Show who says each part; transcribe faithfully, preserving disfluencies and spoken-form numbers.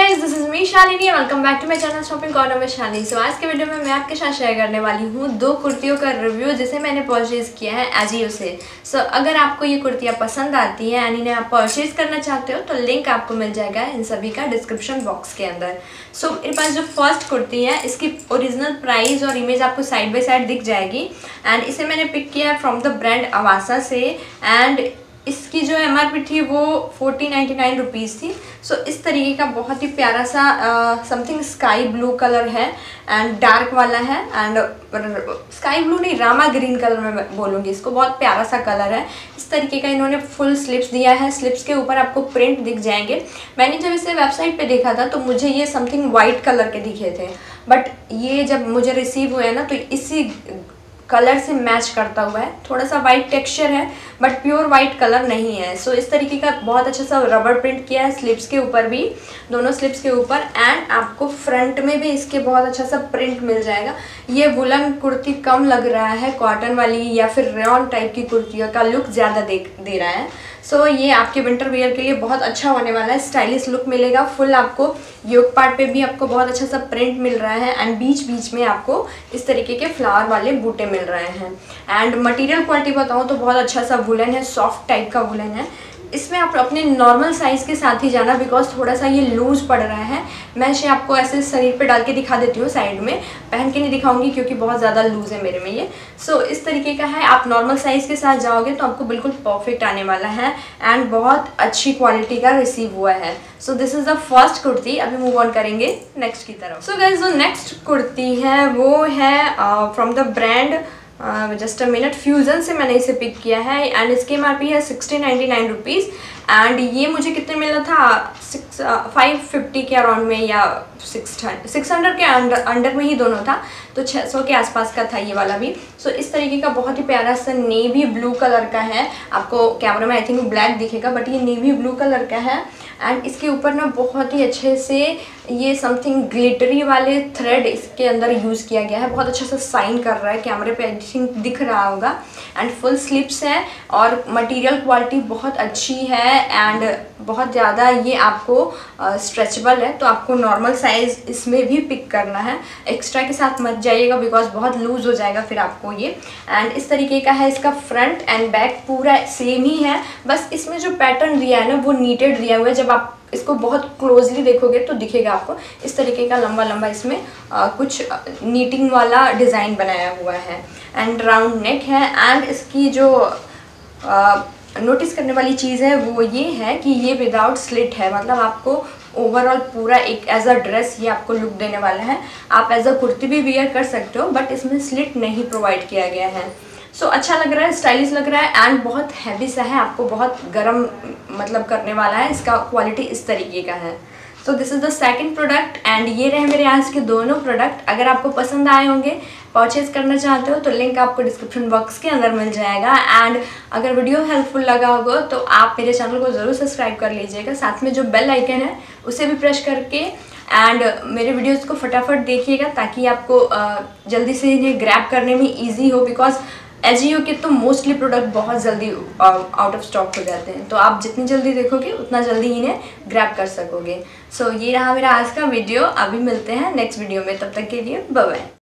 Speaker 1: Guys, this is me Shalini, welcome back to my channel shopping corner में शालिनी। सो आज के video में मैं आपके साथ शेयर करने वाली हूँ दो कुर्तियों का रिव्यू जिसे मैंने परचेज किया है एजियो से। सो so, अगर आपको ये कुर्तियाँ पसंद आती हैं एंड इन्हें आप परचेज करना चाहते हो तो लिंक आपको मिल जाएगा इन सभी का डिस्क्रिप्शन बॉक्स के अंदर। सो so, मेरे पास जो फर्स्ट कुर्ती है इसकी ओरिजिनल प्राइस और इमेज आपको साइड बाई साइड दिख जाएगी एंड इसे मैंने पिक किया है फ्रॉम द ब्रांड आवासा से एंड इसकी जो एम आर पी थी वो फोर्टीन नाइन्टी नाइन रुपीज़ थी। सो so, इस तरीके का बहुत ही प्यारा सा समथिंग स्काई ब्लू कलर है एंड डार्क वाला है एंड स्काई ब्लू नहीं, रामा ग्रीन कलर में बोलूँगी इसको। बहुत प्यारा सा कलर है। इस तरीके का इन्होंने फुल स्लिप्स दिया है। स्लिप्स के ऊपर आपको प्रिंट दिख जाएंगे। मैंने जब इसे वेबसाइट पे देखा था तो मुझे ये समथिंग वाइट कलर के दिखे थे, बट ये जब मुझे रिसीव हुए ना तो इसी कलर से मैच करता हुआ है। थोड़ा सा वाइट टेक्सचर है बट प्योर वाइट कलर नहीं है। सो so, इस तरीके का बहुत अच्छा सा रबर प्रिंट किया है स्लिप्स के ऊपर भी, दोनों स्लिप्स के ऊपर, एंड आपको फ्रंट में भी इसके बहुत अच्छा सा प्रिंट मिल जाएगा। ये वुलन कुर्ती कम लग रहा है, कॉटन वाली या फिर रेयॉन टाइप की कुर्तियों का लुक ज़्यादा दे दे रहा है। सो so, ये आपके विंटर वियर के लिए बहुत अच्छा होने वाला है। स्टाइलिश लुक मिलेगा। फुल आपको योक पार्ट पे भी आपको बहुत अच्छा सा प्रिंट मिल रहा है एंड बीच बीच में आपको इस तरीके के फ्लावर वाले बूटे मिल रहे हैं। एंड मटेरियल क्वालिटी बताऊँ तो बहुत अच्छा सा वुलन है, सॉफ्ट टाइप का वुलन है। इसमें आप अपने नॉर्मल साइज़ के साथ ही जाना बिकॉज थोड़ा सा ये लूज़ पड़ रहा है। मैं इसे आपको ऐसे शरीर पे डाल के दिखा देती हूँ, साइड में पहन के नहीं दिखाऊंगी क्योंकि बहुत ज़्यादा लूज़ है मेरे में ये। सो so, इस तरीके का है। आप नॉर्मल साइज़ के साथ जाओगे तो आपको बिल्कुल परफेक्ट आने वाला है एंड बहुत अच्छी क्वालिटी का रिसीव हुआ है। So this is the first kurti. अभी मूव ऑन करेंगे नेक्स्ट की तरफ। सो गाइस, जो नेक्स्ट कुर्ती है वो है from the brand just a minute fusion से मैंने इसे पिक किया है एंड इसकी एम आर पी है sixteen ninety nine rupees and ये मुझे कितने मिला था, सिक्स फाइव फिफ्टी के अराउंड में या सिक्स सिक्स हंड्रेड के अंडर अंडर में ही दोनों था, तो छः सौ के आसपास का था ये वाला भी। सो so, इस तरीके का बहुत ही प्यारा सा नेवी ब्लू कलर का है। आपको कैमरा में आई थिंक ब्लैक दिखेगा बट ये नेवी ब्लू कलर का है एंड इसके ऊपर ना बहुत ही अच्छे से ये समथिंग ग्लिटरी वाले थ्रेड इसके अंदर यूज़ किया गया है। बहुत अच्छा सा साइन कर रहा है, कैमरे पे आई थिंक दिख रहा होगा। एंड फुल स्लिप्स है और मटेरियल क्वालिटी बहुत अच्छी है एंड बहुत ज़्यादा ये आपको स्ट्रेचेबल uh, है, तो आपको नॉर्मल साइज़ इसमें भी पिक करना है। एक्स्ट्रा के साथ मत जाइएगा बिकॉज बहुत लूज़ हो जाएगा फिर आपको ये। एंड इस तरीके का है इसका फ्रंट एंड बैक पूरा सेम ही है, बस इसमें जो पैटर्न दिया है ना वो नीटेड दिया हुआ है। जब आप इसको बहुत क्लोजली देखोगे तो दिखेगा आपको इस तरीके का लंबा लंबा इसमें आ, कुछ नीटिंग वाला डिज़ाइन बनाया हुआ है एंड राउंड नेक है। एंड इसकी जो नोटिस करने वाली चीज़ है वो ये है कि ये विदाउट स्लिट है, मतलब आपको ओवरऑल पूरा एक एज अ ड्रेस ये आपको लुक देने वाला है। आप एज अ कुर्ती भी वियर कर सकते हो बट इसमें स्लिट नहीं प्रोवाइड किया गया है। सो so, अच्छा लग रहा है, स्टाइलिश लग रहा है एंड बहुत हैवी सा है, आपको बहुत गर्म मतलब करने वाला है। इसका क्वालिटी इस तरीके का है। So this is the second product and ये रहे मेरे आज के दोनों प्रोडक्ट। अगर आपको पसंद आए होंगे, परचेज करना चाहते हो तो लिंक आपको डिस्क्रिप्शन बॉक्स के अंदर मिल जाएगा। एंड अगर वीडियो हेल्पफुल लगा होगा तो आप मेरे चैनल को ज़रूर सब्सक्राइब कर लीजिएगा। साथ में जो बेल आइकन है उसे भी प्रेस करके एंड मेरे वीडियोज़ को फटाफट देखिएगा ताकि आपको जल्दी से इन्हें ग्रैब करने में ईजी हो बिकॉज एजियो के तो मोस्टली प्रोडक्ट बहुत जल्दी आउट ऑफ स्टॉक हो जाते हैं, तो आप जितनी जल्दी देखोगे उतना जल्दी इन्हें ग्रैब कर सकोगे। सो so, ये रहा मेरा आज का वीडियो। अभी मिलते हैं नेक्स्ट वीडियो में, तब तक के लिए बाय बाय।